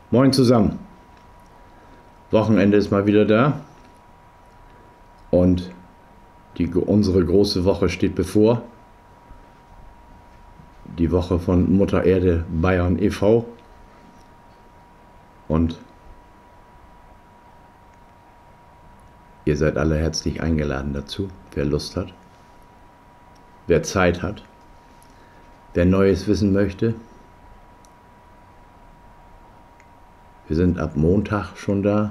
Moin zusammen. Wochenende ist mal wieder da und unsere große Woche steht bevor. Die Woche von Mutter Erde Bayern e.V. Und ihr seid alle herzlich eingeladen dazu, wer Lust hat, wer Zeit hat, wer Neues wissen möchte. Wir sind ab Montag schon da.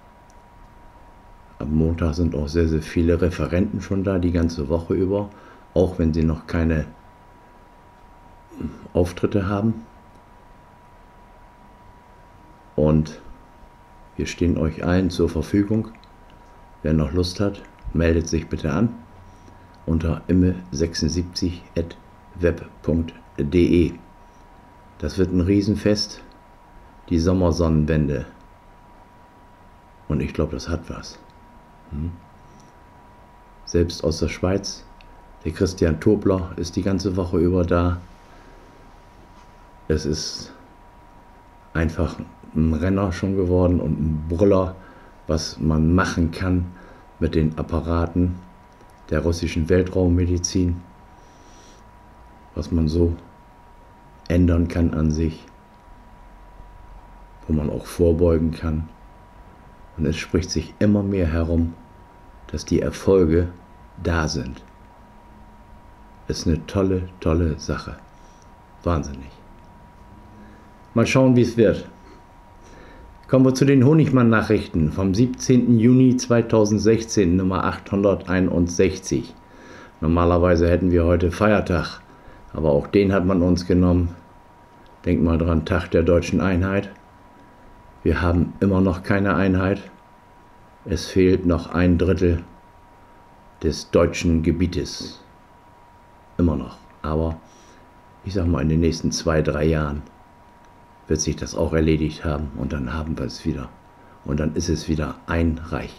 Ab Montag sind auch sehr, sehr viele Referenten schon da, die ganze Woche über, auch wenn sie noch keine Auftritte haben. Und wir stehen euch allen zur Verfügung. Wer noch Lust hat, meldet sich bitte an unter imme76@web.de. Das wird ein Riesenfest, die Sommersonnenwende. Und ich glaube, das hat was. Selbst aus der Schweiz, der Christian Tobler ist die ganze Woche über da. Es ist einfach ein Renner schon geworden und ein Brüller, was man machen kann mit den Apparaten der russischen Weltraummedizin, was man so ändern kann an sich, wo man auch vorbeugen kann. Und es spricht sich immer mehr herum, dass die Erfolge da sind. Ist eine tolle, tolle Sache. Wahnsinnig. Mal schauen, wie es wird. Kommen wir zu den Honigmann-Nachrichten vom 17. Juni 2016, Nummer 861. Normalerweise hätten wir heute Feiertag, aber auch den hat man uns genommen. Denkt mal dran, Tag der deutschen Einheit. Wir haben immer noch keine Einheit. Es fehlt noch 1/3 des deutschen Gebietes. Immer noch. Aber ich sag mal, in den nächsten 2-3 Jahren wird sich das auch erledigt haben und dann haben wir es wieder. Und dann ist es wieder ein Reich.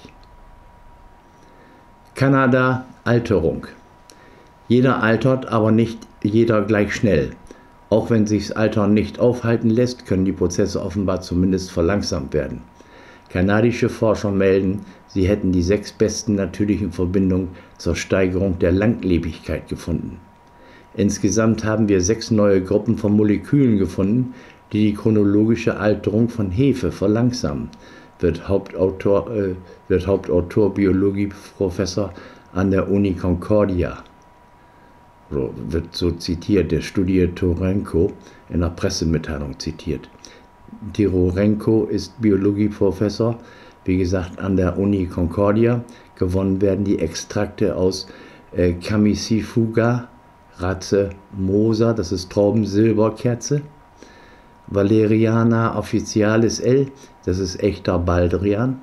Kanada, Alterung. Jeder altert, aber nicht jeder gleich schnell. Auch wenn sich das Altern nicht aufhalten lässt, können die Prozesse offenbar zumindest verlangsamt werden. Kanadische Forscher melden, sie hätten die 6 besten natürlichen Verbindungen zur Steigerung der Langlebigkeit gefunden. Insgesamt haben wir 6 neue Gruppen von Molekülen gefunden, die die chronologische Alterung von Hefe verlangsamen, wird Hauptautor Biologieprofessor an der Uni Concordia. Wird so zitiert, der Studie Torenko in der Pressemitteilung zitiert. Tirorenko ist Biologieprofessor, wie gesagt, an der Uni Concordia. Gewonnen werden die Extrakte aus Camisifuga, Racemosa, das ist Traubensilberkerze, Valeriana officialis L., das ist echter Baldrian,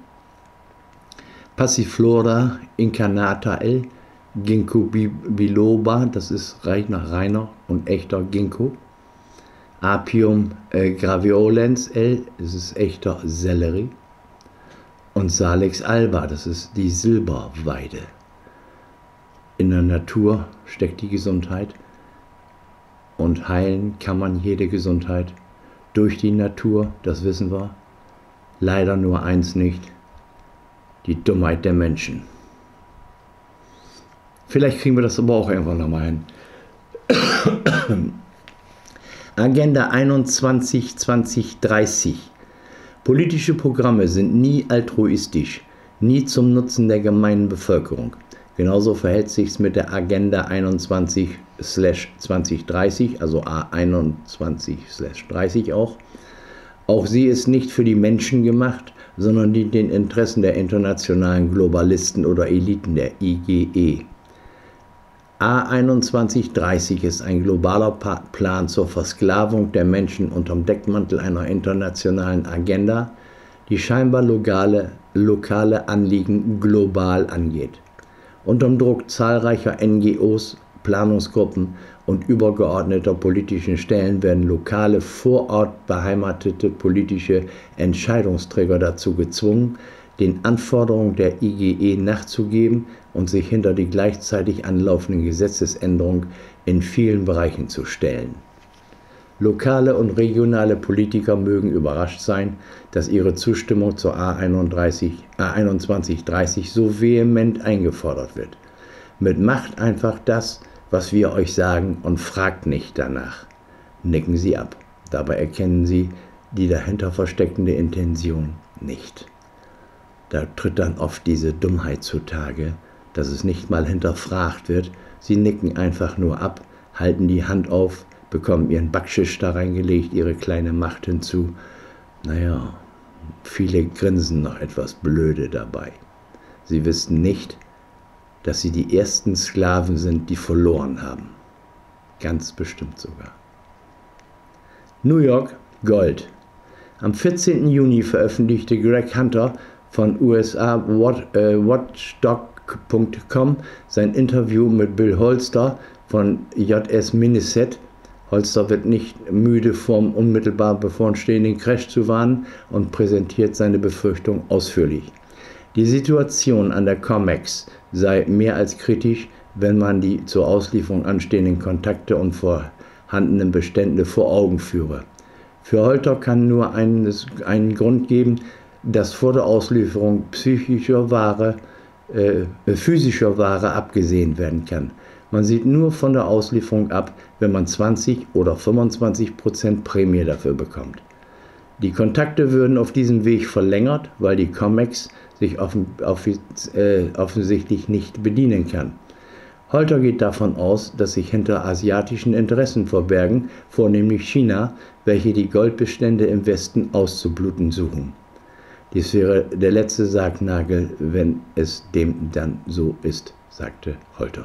Passiflora incarnata L., Ginkgo biloba, das ist reiner und echter Ginkgo. Apium graveolens L., das ist echter Sellerie. Und Salix alba, das ist die Silberweide. In der Natur steckt die Gesundheit und heilen kann man jede Gesundheit durch die Natur, das wissen wir. Leider nur eins nicht, die Dummheit der Menschen. Vielleicht kriegen wir das aber auch irgendwann nochmal hin. Agenda 21 2030. Politische Programme sind nie altruistisch, nie zum Nutzen der gemeinen Bevölkerung. Genauso verhält sich's mit der Agenda 21/2030, also A21/30 auch. Auch sie ist nicht für die Menschen gemacht, sondern dient den Interessen der internationalen Globalisten oder Eliten der IGE. A2130 ist ein globaler Plan zur Versklavung der Menschen unterm Deckmantel einer internationalen Agenda, die scheinbar lokale Anliegen global angeht. Unterm Druck zahlreicher NGOs, Planungsgruppen und übergeordneter politischen Stellen werden lokale, vor Ort beheimatete politische Entscheidungsträger dazu gezwungen, den Anforderungen der IGE nachzugeben und sich hinter die gleichzeitig anlaufenden Gesetzesänderungen in vielen Bereichen zu stellen. Lokale und regionale Politiker mögen überrascht sein, dass ihre Zustimmung zur A2130 so vehement eingefordert wird. Mit Macht einfach das, was wir euch sagen und fragt nicht danach. Nicken sie ab. Dabei erkennen sie die dahinter versteckende Intention nicht. Da tritt dann oft diese Dummheit zutage, dass es nicht mal hinterfragt wird. Sie nicken einfach nur ab, halten die Hand auf, bekommen ihren Backschisch da reingelegt, ihre kleine Macht hinzu. Naja, viele grinsen noch etwas blöde dabei. Sie wissen nicht, dass sie die ersten Sklaven sind, die verloren haben. Ganz bestimmt sogar. New York, Gold. Am 14. Juni veröffentlichte Greg Hunter von USA Watchdog.com sein Interview mit Bill Holster von JS Minisette. Holster wird nicht müde, vom unmittelbar bevorstehenden Crash zu warnen und präsentiert seine Befürchtung ausführlich. Die Situation an der COMEX sei mehr als kritisch, wenn man die zur Auslieferung anstehenden Kontakte und vorhandenen Bestände vor Augen führe. Für Holter kann nur einen Grund geben, dass vor der Auslieferung physischer Ware abgesehen werden kann. Man sieht nur von der Auslieferung ab, wenn man 20 oder 25% Prämie dafür bekommt. Die Kontakte würden auf diesem Weg verlängert, weil die COMEX sich offensichtlich nicht bedienen kann. Holter geht davon aus, dass sich hinter asiatischen Interessen verbergen, vornehmlich China, welche die Goldbestände im Westen auszubluten suchen. Dies wäre der letzte Sargnagel, wenn es dem dann so ist, sagte Holter.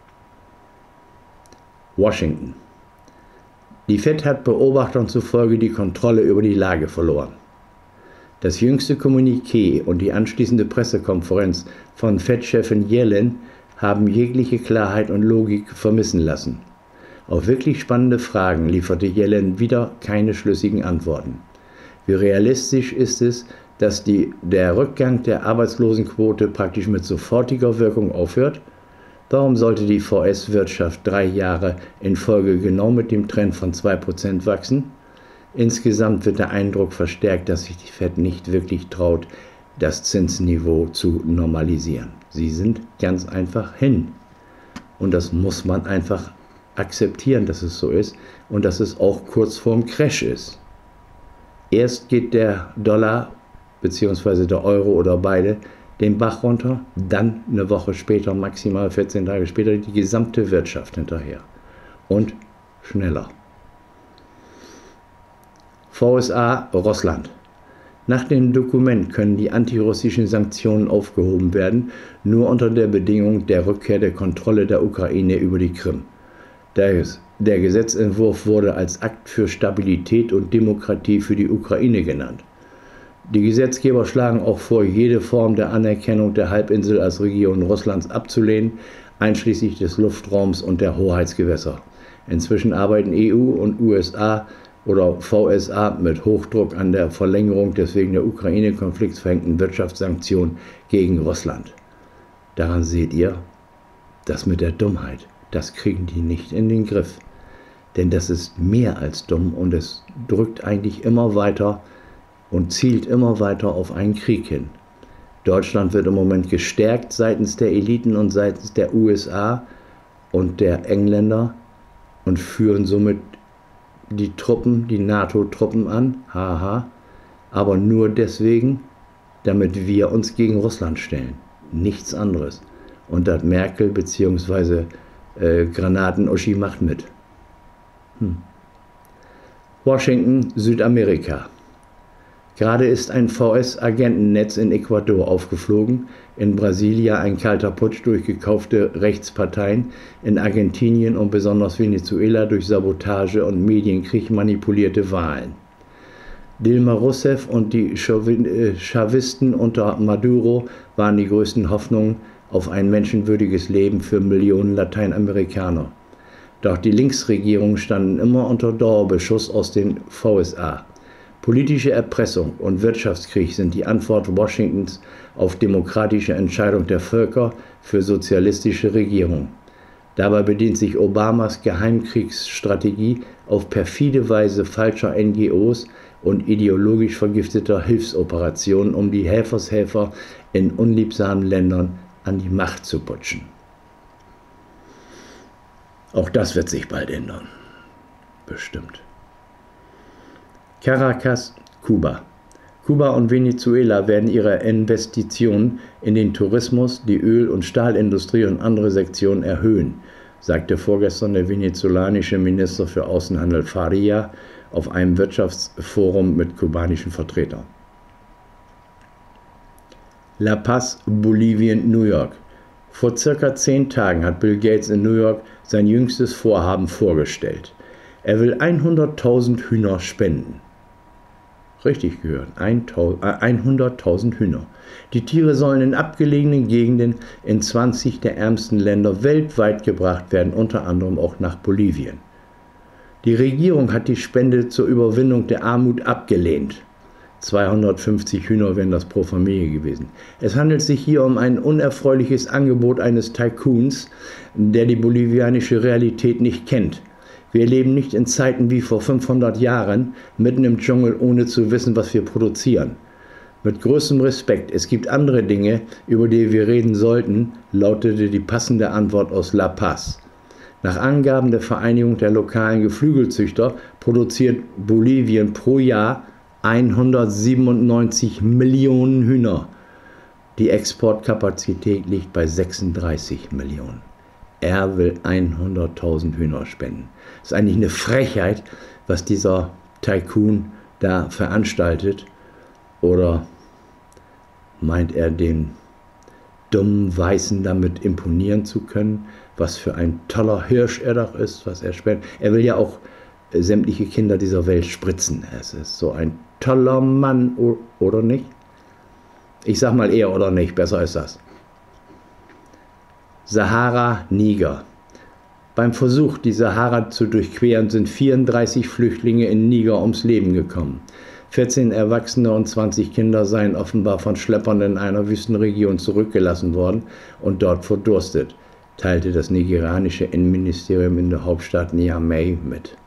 Washington. Die Fed hat Beobachtern zufolge die Kontrolle über die Lage verloren. Das jüngste Kommuniqué und die anschließende Pressekonferenz von Fed-Chefin Yellen haben jegliche Klarheit und Logik vermissen lassen. Auf wirklich spannende Fragen lieferte Yellen wieder keine schlüssigen Antworten. Wie realistisch ist es, dass der Rückgang der Arbeitslosenquote praktisch mit sofortiger Wirkung aufhört? Warum sollte die VS-Wirtschaft 3 Jahre in Folge genau mit dem Trend von 2% wachsen? Insgesamt wird der Eindruck verstärkt, dass sich die Fed nicht wirklich traut, das Zinsniveau zu normalisieren. Sie sind ganz einfach hin. Und das muss man einfach akzeptieren, dass es so ist und dass es auch kurz vorm Crash ist. Erst geht der Dollar bzw. der Euro oder beide den Bach runter, dann eine Woche später, maximal 14 Tage später, die gesamte Wirtschaft hinterher. Und schneller. VSA, Russland. Nach dem Dokument können die antirussischen Sanktionen aufgehoben werden, nur unter der Bedingung der Rückkehr der Kontrolle der Ukraine über die Krim. Der Gesetzentwurf wurde als Akt für Stabilität und Demokratie für die Ukraine genannt. Die Gesetzgeber schlagen auch vor, jede Form der Anerkennung der Halbinsel als Region Russlands abzulehnen, einschließlich des Luftraums und der Hoheitsgewässer. Inzwischen arbeiten EU und USA oder VSA mit Hochdruck an der Verlängerung des wegen der Ukraine-Konflikts verhängten Wirtschaftssanktionen gegen Russland. Daran seht ihr, das mit der Dummheit, das kriegen die nicht in den Griff. Denn das ist mehr als dumm und es drückt eigentlich immer weiter und zielt immer weiter auf einen Krieg hin. Deutschland wird im Moment gestärkt seitens der Eliten und seitens der USA und der Engländer und führen somit die NATO-Truppen an, haha, aber nur deswegen, damit wir uns gegen Russland stellen. Nichts anderes. Und das Merkel bzw. Granaten-Uschi macht mit. Washington, Südamerika. Gerade ist ein VS-Agentennetz in Ecuador aufgeflogen, in Brasilia ein kalter Putsch durch gekaufte Rechtsparteien, in Argentinien und besonders Venezuela durch Sabotage und Medienkrieg manipulierte Wahlen. Dilma Rousseff und die Chavisten unter Maduro waren die größten Hoffnungen auf ein menschenwürdiges Leben für Millionen Lateinamerikaner. Doch die Linksregierungen standen immer unter Dauerbeschuss aus den VSA. Politische Erpressung und Wirtschaftskrieg sind die Antwort Washingtons auf demokratische Entscheidung der Völker für sozialistische Regierung. Dabei bedient sich Obamas Geheimkriegsstrategie auf perfide Weise falscher NGOs und ideologisch vergifteter Hilfsoperationen, um die Helfershelfer in unliebsamen Ländern an die Macht zu putschen. Auch das wird sich bald ändern. Bestimmt. Caracas, Kuba. Kuba und Venezuela werden ihre Investitionen in den Tourismus, die Öl- und Stahlindustrie und andere Sektionen erhöhen, sagte vorgestern der venezolanische Minister für Außenhandel Faria auf einem Wirtschaftsforum mit kubanischen Vertretern. La Paz, Bolivien, New York. Vor circa 10 Tagen hat Bill Gates in New York sein jüngstes Vorhaben vorgestellt. Er will 100.000 Hühner spenden. Richtig gehört, 100.000 Hühner. Die Tiere sollen in abgelegenen Gegenden in 20 der ärmsten Länder weltweit gebracht werden, unter anderem auch nach Bolivien. Die Regierung hat die Spende zur Überwindung der Armut abgelehnt. 250 Hühner wären das pro Familie gewesen. Es handelt sich hier um ein unerfreuliches Angebot eines Tycoons, der die bolivianische Realität nicht kennt. Wir leben nicht in Zeiten wie vor 500 Jahren, mitten im Dschungel, ohne zu wissen, was wir produzieren. Mit größtem Respekt, es gibt andere Dinge, über die wir reden sollten, lautete die passende Antwort aus La Paz. Nach Angaben der Vereinigung der lokalen Geflügelzüchter produziert Bolivien pro Jahr 197 Millionen Hühner. Die Exportkapazität liegt bei 36 Millionen. Er will 100.000 Hühner spenden. Das ist eigentlich eine Frechheit, was dieser Tycoon da veranstaltet. Oder meint er, den dummen Weißen damit imponieren zu können? Was für ein toller Hirsch er doch ist, was er spendet. Er will ja auch sämtliche Kinder dieser Welt spritzen. Es ist so ein toller Mann, oder nicht? Ich sag mal eher oder nicht, besser ist das. Sahara, Niger. Beim Versuch, die Sahara zu durchqueren, sind 34 Flüchtlinge in Niger ums Leben gekommen. 14 Erwachsene und 20 Kinder seien offenbar von Schleppern in einer Wüstenregion zurückgelassen worden und dort verdurstet, teilte das nigerianische Innenministerium in der Hauptstadt Niamey mit.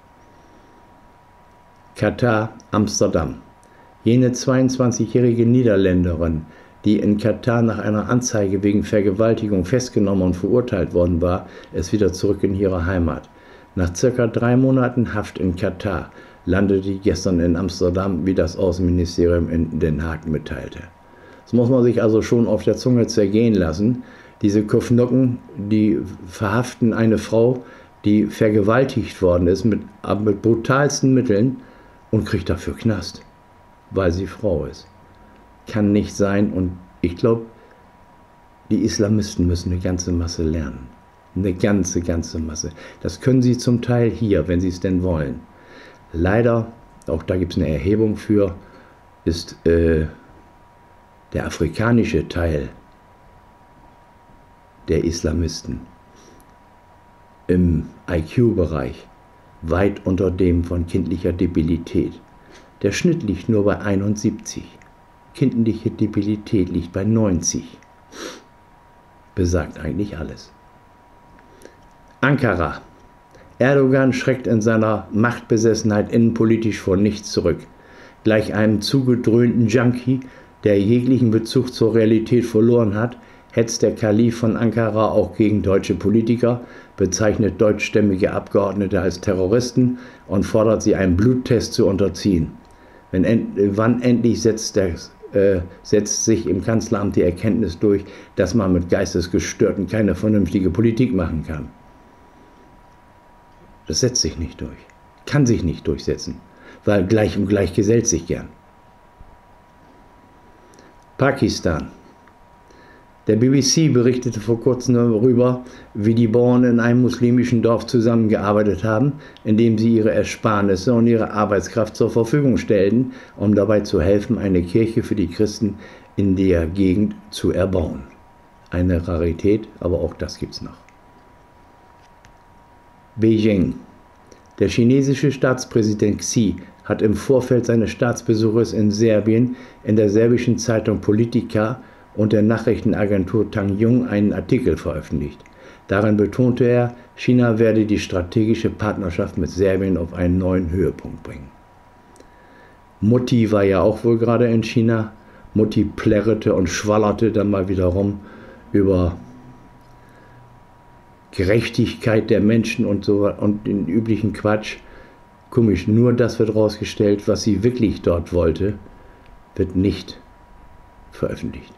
Katar, Amsterdam. Jene 22-jährige Niederländerin, die in Katar nach einer Anzeige wegen Vergewaltigung festgenommen und verurteilt worden war, ist wieder zurück in ihre Heimat. Nach circa 3 Monaten Haft in Katar landete die gestern in Amsterdam, wie das Außenministerium in Den Haag mitteilte. Das muss man sich also schon auf der Zunge zergehen lassen. Diese Kufnucken, die verhaften eine Frau, die vergewaltigt worden ist, mit brutalsten Mitteln und kriegt dafür Knast, weil sie Frau ist. Kann nicht sein, und ich glaube, die Islamisten müssen eine ganze Masse lernen. Eine ganze Masse. Das können sie zum Teil hier, wenn sie es denn wollen. Leider, auch da gibt es eine Erhebung für, ist der afrikanische Teil der Islamisten im IQ-Bereich weit unter dem von kindlicher Debilität. Der Schnitt liegt nur bei 71. Kindliche Debilität liegt bei 90. Besagt eigentlich alles. Ankara. Erdogan schreckt in seiner Machtbesessenheit innenpolitisch vor nichts zurück. Gleich einem zugedröhnten Junkie, der jeglichen Bezug zur Realität verloren hat, hetzt der Kalif von Ankara auch gegen deutsche Politiker, bezeichnet deutschstämmige Abgeordnete als Terroristen und fordert sie, einen Bluttest zu unterziehen. Wann endlich setzt sich im Kanzleramt die Erkenntnis durch, dass man mit Geistesgestörten keine vernünftige Politik machen kann? Das setzt sich nicht durch, kann sich nicht durchsetzen, weil Gleich und Gleich gesellt sich gern. Pakistan. Der BBC berichtete vor kurzem darüber, wie die Bauern in einem muslimischen Dorf zusammengearbeitet haben, indem sie ihre Ersparnisse und ihre Arbeitskraft zur Verfügung stellten, um dabei zu helfen, eine Kirche für die Christen in der Gegend zu erbauen. Eine Rarität, aber auch das gibt's noch. Beijing. Der chinesische Staatspräsident Xi hat im Vorfeld seines Staatsbesuches in Serbien in der serbischen Zeitung Politika und der Nachrichtenagentur Tanjung einen Artikel veröffentlicht. Darin betonte er, China werde die strategische Partnerschaft mit Serbien auf einen neuen Höhepunkt bringen. Mutti war ja auch wohl gerade in China. Mutti plärrete und schwallerte dann mal wieder rum über Gerechtigkeit der Menschen und so und den üblichen Quatsch. Komisch, nur das wird rausgestellt, was sie wirklich dort wollte, wird nicht veröffentlicht.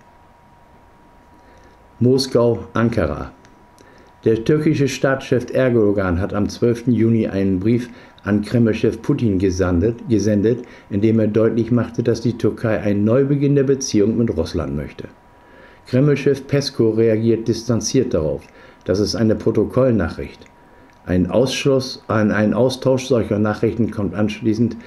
Moskau, Ankara. Der türkische Staatschef Erdogan hat am 12. Juni einen Brief an Kremlchef Putin gesendet, in dem er deutlich machte, dass die Türkei einen Neubeginn der Beziehung mit Russland möchte. Kremlchef Peskov reagiert distanziert darauf. Das ist eine Protokollnachricht. Ein Austausch solcher Nachrichten kommt anschließend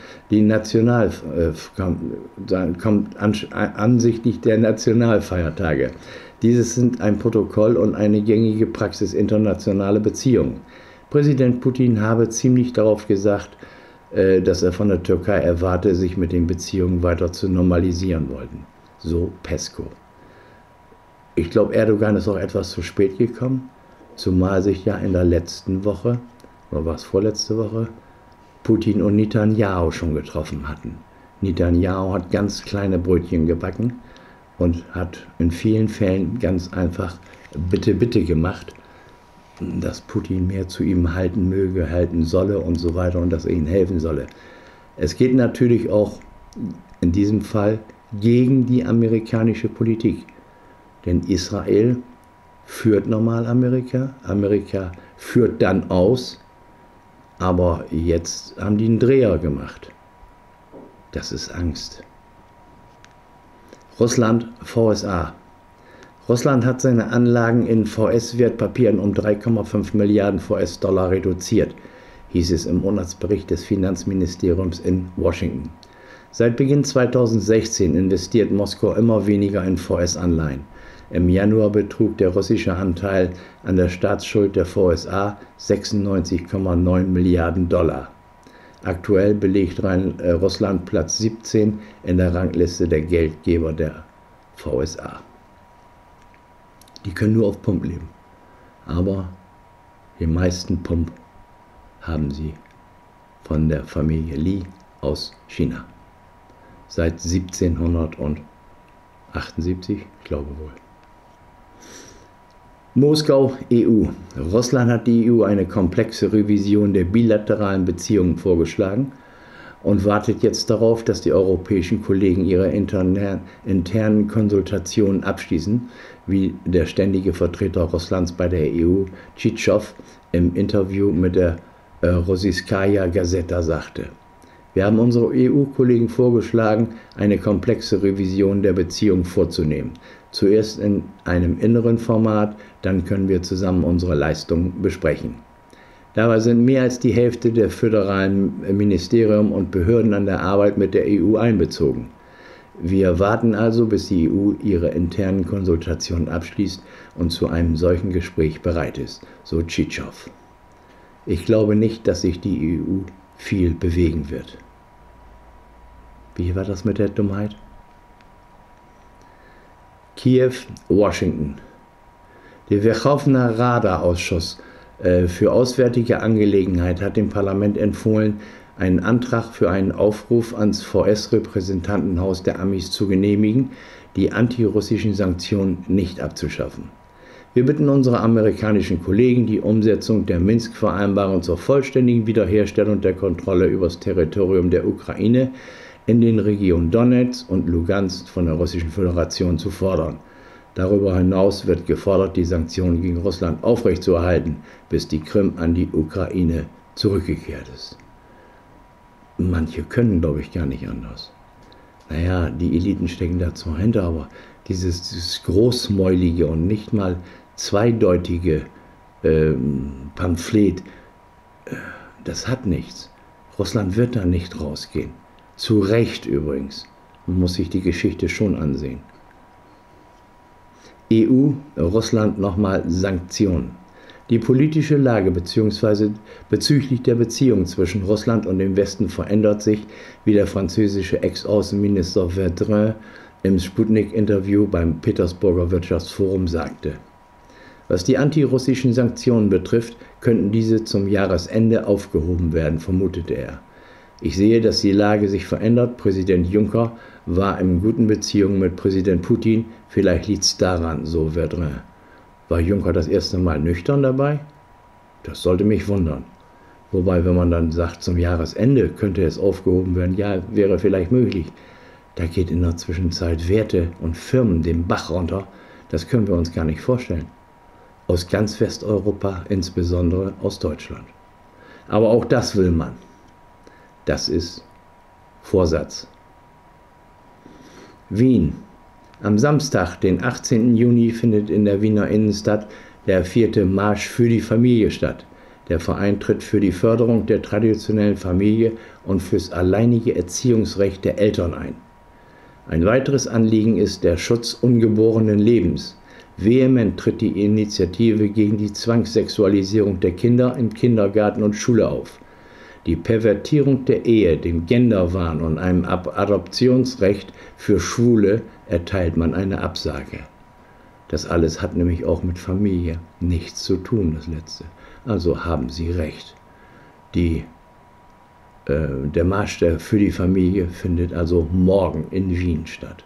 ansichtlich der Nationalfeiertage. Dieses sind ein Protokoll und eine gängige Praxis internationaler Beziehungen. Präsident Putin habe ziemlich darauf gesagt, dass er von der Türkei erwarte, sich mit den Beziehungen weiter zu normalisieren wollten. So Peskov. Ich glaube, Erdogan ist auch etwas zu spät gekommen, zumal sich ja in der letzten Woche, oder war es vorletzte Woche, Putin und Netanyahu schon getroffen hatten. Netanyahu hat ganz kleine Brötchen gebacken und hat in vielen Fällen ganz einfach Bitte, bitte gemacht, dass Putin mehr zu ihm halten möge, halten solle und so weiter und dass er ihnen helfen solle. Es geht natürlich auch in diesem Fall gegen die amerikanische Politik. Denn Israel führt normal Amerika, Amerika führt dann aus, aber jetzt haben die einen Dreher gemacht. Das ist Angst. Russland, VSA. Russland hat seine Anlagen in VS-Wertpapieren um 3,5 Milliarden VS-Dollar reduziert, hieß es im Monatsbericht des Finanzministeriums in Washington. Seit Beginn 2016 investiert Moskau immer weniger in VS-Anleihen. Im Januar betrug der russische Anteil an der Staatsschuld der VSA 96,9 Milliarden Dollar. Aktuell belegt Russland Platz 17 in der Rangliste der Geldgeber der VSA. Die können nur auf Pump leben, aber die meisten Pump haben sie von der Familie Li aus China. Seit 1778, ich glaube wohl. Moskau, EU. Russland hat die EU eine komplexe Revision der bilateralen Beziehungen vorgeschlagen und wartet jetzt darauf, dass die europäischen Kollegen ihre internen Konsultationen abschließen, wie der ständige Vertreter Russlands bei der EU, Tschitschow, im Interview mit der Rossijskaja Gazeta sagte. Wir haben unsere EU-Kollegen vorgeschlagen, eine komplexe Revision der Beziehung vorzunehmen. Zuerst in einem inneren Format, dann können wir zusammen unsere Leistungen besprechen. Dabei sind mehr als die Hälfte der föderalen Ministerien und Behörden an der Arbeit mit der EU einbezogen. Wir warten also, bis die EU ihre internen Konsultationen abschließt und zu einem solchen Gespräch bereit ist, so Tschitschow. Ich glaube nicht, dass sich die EU viel bewegen wird. Wie war das mit der Dummheit? Kiew, Washington. Der Werchowna Rada-Ausschuss für Auswärtige Angelegenheit hat dem Parlament empfohlen, einen Antrag für einen Aufruf ans VS-Repräsentantenhaus der Amis zu genehmigen, die antirussischen Sanktionen nicht abzuschaffen. Wir bitten unsere amerikanischen Kollegen, die Umsetzung der Minsk-Vereinbarung zur vollständigen Wiederherstellung der Kontrolle über das Territorium der Ukraine in den Regionen Donetsk und Lugansk von der Russischen Föderation zu fordern. Darüber hinaus wird gefordert, die Sanktionen gegen Russland aufrechtzuerhalten, bis die Krim an die Ukraine zurückgekehrt ist. Manche können, glaube ich, gar nicht anders. Naja, die Eliten stecken dazu hinter, aber dieses großmäulige und nicht mal zweideutige Pamphlet, das hat nichts. Russland wird da nicht rausgehen. Zu Recht übrigens. Man muss sich die Geschichte schon ansehen. EU, Russland nochmal Sanktionen. Die politische Lage bezüglich der Beziehung zwischen Russland und dem Westen verändert sich, wie der französische Ex-Außenminister Verdun im Sputnik-Interview beim Petersburger Wirtschaftsforum sagte. Was die antirussischen Sanktionen betrifft, könnten diese zum Jahresende aufgehoben werden, vermutete er. Ich sehe, dass die Lage sich verändert. Präsident Juncker war in guten Beziehungen mit Präsident Putin. Vielleicht liegt es daran, so Verdun. War Juncker das erste Mal nüchtern dabei? Das sollte mich wundern. Wobei, wenn man dann sagt, zum Jahresende könnte es aufgehoben werden, ja, wäre vielleicht möglich. Da geht in der Zwischenzeit Werte und Firmen den Bach runter. Das können wir uns gar nicht vorstellen. Aus ganz Westeuropa, insbesondere aus Deutschland. Aber auch das will man. Das ist Vorsatz. Wien. Am Samstag, den 18. Juni, findet in der Wiener Innenstadt der 4. Marsch für die Familie statt. Der Verein tritt für die Förderung der traditionellen Familie und fürs alleinige Erziehungsrecht der Eltern ein. Ein weiteres Anliegen ist der Schutz ungeborenen Lebens. Vehement tritt die Initiative gegen die Zwangssexualisierung der Kinder in Kindergarten und Schule auf. Die Pervertierung der Ehe, dem Genderwahn und einem Adoptionsrecht für Schwule erteilt man eine Absage. Das alles hat nämlich auch mit Familie nichts zu tun, das Letzte. Also haben Sie recht. Der Marsch für die Familie findet also morgen in Wien statt.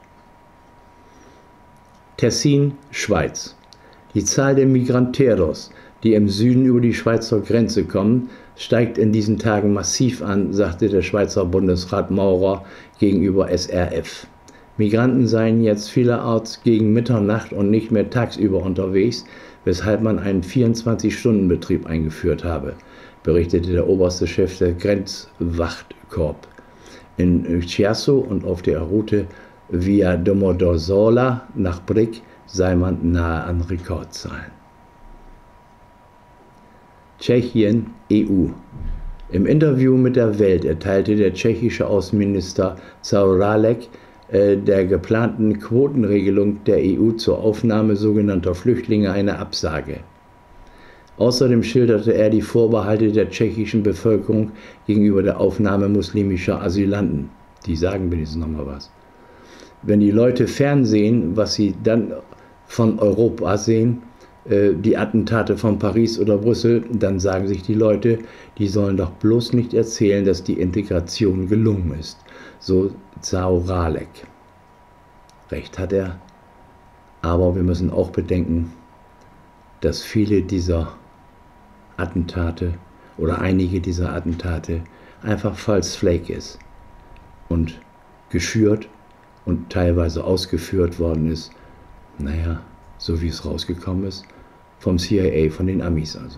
Tessin, Schweiz. Die Zahl der Migranteros, die im Süden über die Schweizer Grenze kommen, steigt in diesen Tagen massiv an, sagte der Schweizer Bundesrat Maurer gegenüber SRF. Migranten seien jetzt vielerorts gegen Mitternacht und nicht mehr tagsüber unterwegs, weshalb man einen 24-Stunden-Betrieb eingeführt habe, berichtete der oberste Chef der Grenzwachtkorps. In Chiasso und auf der Route via Domodossola nach Brick sei man nahe an Rekordzahlen. Tschechien, EU. Im Interview mit der Welt erteilte der tschechische Außenminister Zaorálek der geplanten Quotenregelung der EU zur Aufnahme sogenannter Flüchtlinge eine Absage. Außerdem schilderte er die Vorbehalte der tschechischen Bevölkerung gegenüber der Aufnahme muslimischer Asylanten. Die sagen wenigstens nochmal was. Wenn die Leute fernsehen, was sie dann von Europa sehen, die Attentate von Paris oder Brüssel, dann sagen sich die Leute, die sollen doch bloß nicht erzählen, dass die Integration gelungen ist. So Zaorálek. Recht hat er, aber wir müssen auch bedenken, dass viele dieser Attentate oder einige dieser Attentate einfach false flag ist und geschürt und teilweise ausgeführt worden ist, naja, so wie es rausgekommen ist, vom CIA, von den Amis also.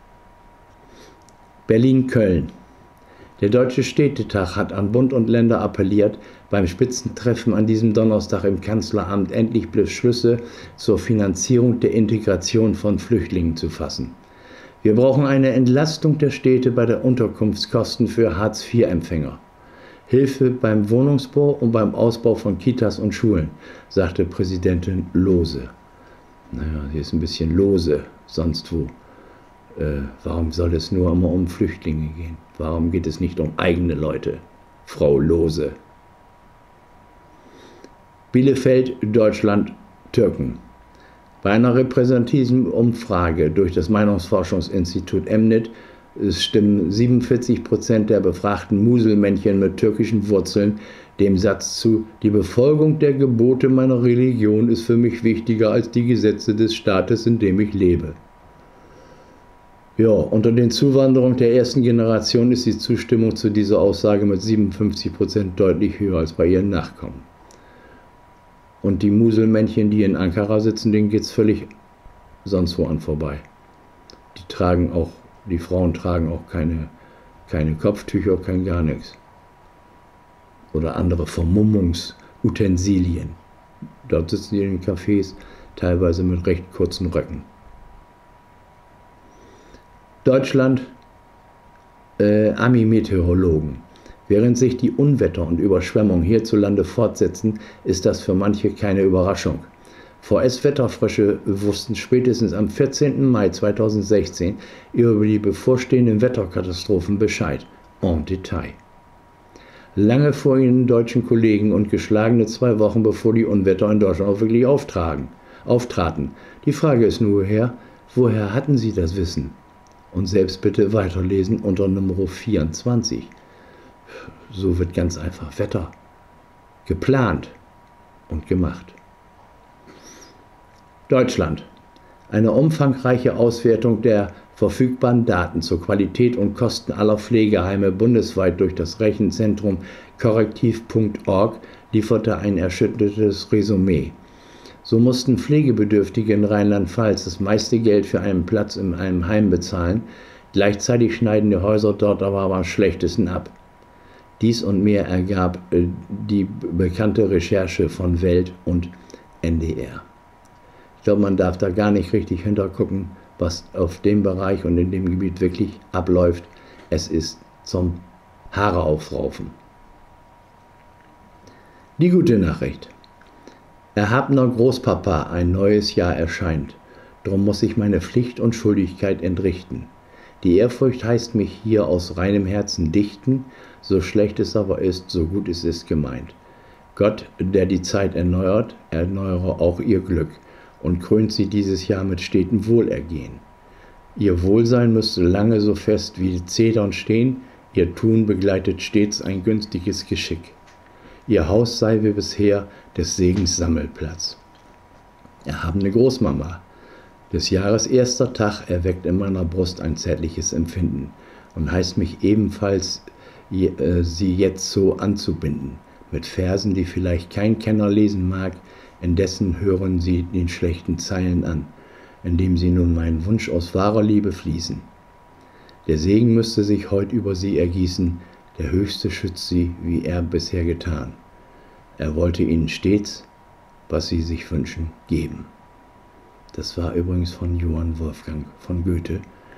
Berlin-Köln. Der Deutsche Städtetag hat an Bund und Länder appelliert, beim Spitzentreffen an diesem Donnerstag im Kanzleramt endlich Beschlüsse zur Finanzierung der Integration von Flüchtlingen zu fassen. Wir brauchen eine Entlastung der Städte bei der Unterkunftskosten für Hartz-IV-Empfänger. Hilfe beim Wohnungsbau und beim Ausbau von Kitas und Schulen, sagte Präsidentin Lose. Naja, hier ist ein bisschen lose, sonst wo. Warum soll es nur immer um Flüchtlinge gehen? Warum geht es nicht um eigene Leute? Frau Lose. Bielefeld, Deutschland, Türken. Bei einer repräsentativen Umfrage durch das Meinungsforschungsinstitut Emnet stimmen 47% der befragten Muselmännchen mit türkischen Wurzeln dem Satz zu: Die Befolgung der Gebote meiner Religion ist für mich wichtiger als die Gesetze des Staates, in dem ich lebe. Ja, unter den Zuwanderern der ersten Generation ist die Zustimmung zu dieser Aussage mit 57% deutlich höher als bei ihren Nachkommen. Und die Muselmännchen, die in Ankara sitzen, denen geht es völlig sonst wo an vorbei. Die Frauen tragen auch keine Kopftücher, kein gar nichts. Oder andere Vermummungsutensilien. Dort sitzen die in den Cafés, teilweise mit recht kurzen Röcken. Deutschland, Ami-Meteorologen. Während sich die Unwetter und Überschwemmungen hierzulande fortsetzen, ist das für manche keine Überraschung. VS-Wetterfrösche wussten spätestens am 14. Mai 2016 über die bevorstehenden Wetterkatastrophen Bescheid, en Detail. Lange vor ihren deutschen Kollegen und geschlagene 2 Wochen bevor die Unwetter in Deutschland auch wirklich auftraten. Die Frage ist nur, woher Woher hatten Sie das Wissen? Und selbst bitte weiterlesen unter Nummer 24. So wird ganz einfach Wetter geplant und gemacht. Deutschland. Eine umfangreiche Auswertung der verfügbaren Daten zur Qualität und Kosten aller Pflegeheime bundesweit durch das Rechenzentrum korrektiv.org lieferte ein erschütterndes Resümee. So mussten Pflegebedürftige in Rheinland-Pfalz das meiste Geld für einen Platz in einem Heim bezahlen, gleichzeitig schneiden die Häuser dort aber am schlechtesten ab. Dies und mehr ergab die bekannte Recherche von Welt und NDR. Ich glaube, man darf da gar nicht richtig hintergucken, was auf dem Bereich und in dem Gebiet wirklich abläuft. Es ist zum Haare aufraufen. Die gute Nachricht. Erhabener Großpapa, ein neues Jahr erscheint. Drum muss ich meine Pflicht und Schuldigkeit entrichten. Die Ehrfurcht heißt mich hier aus reinem Herzen dichten, so schlecht es aber ist, so gut es ist gemeint. Gott, der die Zeit erneuert, erneuere auch ihr Glück und krönt sie dieses Jahr mit stetem Wohlergehen. Ihr Wohlsein müsste lange so fest wie die Zedern stehen, ihr Tun begleitet stets ein günstiges Geschick. Ihr Haus sei wie bisher des Segens Sammelplatz. Erhabene Großmama, des Jahres erster Tag erweckt in meiner Brust ein zärtliches Empfinden und heißt mich ebenfalls, sie jetzt so anzubinden, mit Versen, die vielleicht kein Kenner lesen mag, indessen hören sie den schlechten Zeilen an, indem sie nun meinen Wunsch aus wahrer Liebe fließen. Der Segen müsste sich heut über sie ergießen, der Höchste schützt sie, wie er bisher getan. Er wollte ihnen stets, was sie sich wünschen, geben. Das war übrigens von Johann Wolfgang von Goethe,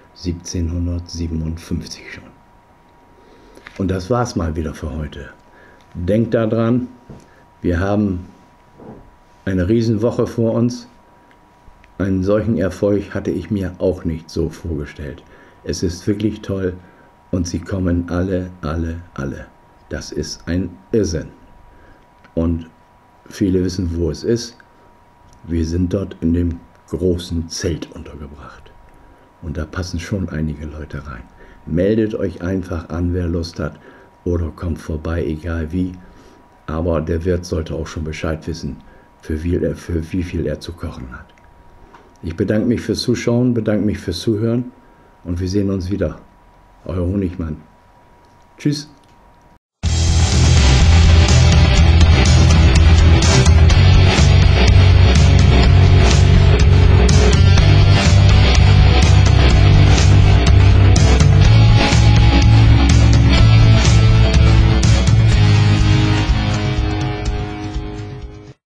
1757 schon. Und das war's mal wieder für heute. Denkt daran, wir haben eine Riesenwoche vor uns. Einen solchen Erfolg hatte ich mir auch nicht so vorgestellt. Es ist wirklich toll und sie kommen alle. Das ist ein Irrsinn. Und viele wissen, wo es ist. Wir sind dort in dem großen Zelt untergebracht. Und da passen schon einige Leute rein. Meldet euch einfach an, wer Lust hat, oder kommt vorbei, egal wie. Aber der Wirt sollte auch schon Bescheid wissen, für wie viel er zu kochen hat. Ich bedanke mich fürs Zuschauen, bedanke mich fürs Zuhören und wir sehen uns wieder. Euer Honigmann. Tschüss.